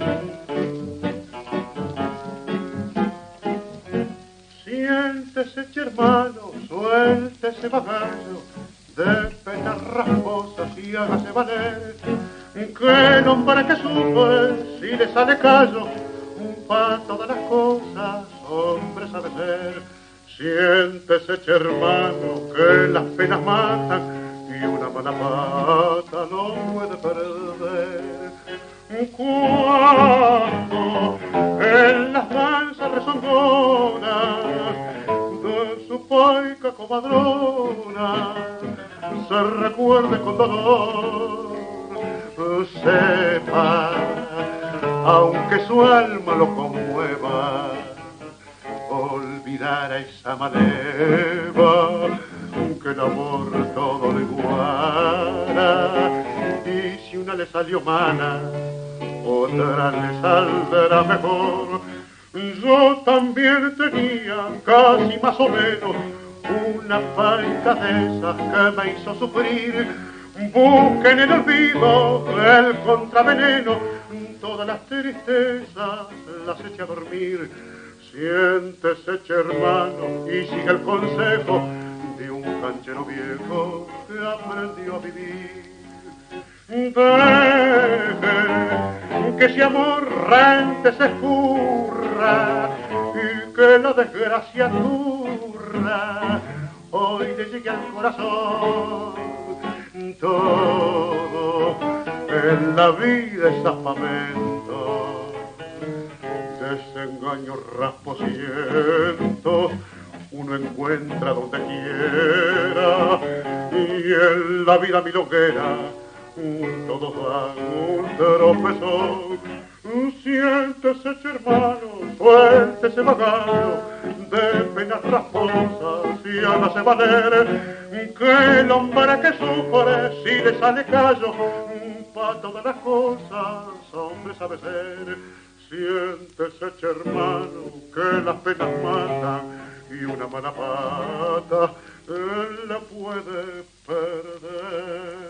Siéntese, hermano, suéltese bagallo de penas rasposas y hágase valer, que el hombre que sufre si le sale callo, para todas las cosas hombre sabe ser. Siéntese, hermano, que las penas matan y una mala pata no puede perder. Cuando en las mansas rezongonas de su poica comadrona se recuerde con dolor, sepa, aunque su alma lo conmueva, olvidar a esa maleva que el amor todo le iguala, y si una le salió mala, otra le saldrá mejor. Yo también tenía casi más o menos una falta de esas que me hizo sufrir. Busquen en el olvido el contraveneno, todas las tristezas las eché a dormir. Siéntese, hermano, y siga el consejo de un canchero viejo que aprendió a vivir. Deje que ese amor rente se escurra y que la desgracia turra hoy le llegue al corazón. Todo en la vida es afamento, desengaños, rasposientos uno encuentra donde quiera, y en la vida milonguera todos dan un tropezón. Siéntese, hermano, suéltese, bagallo de penas rasposas y hágase valer, que el hombre que sufre si le sale callo, pa' todas las cosas hombre sabe ser. Siéntese, hermano, que las penas matan y una mala pata la puede perder.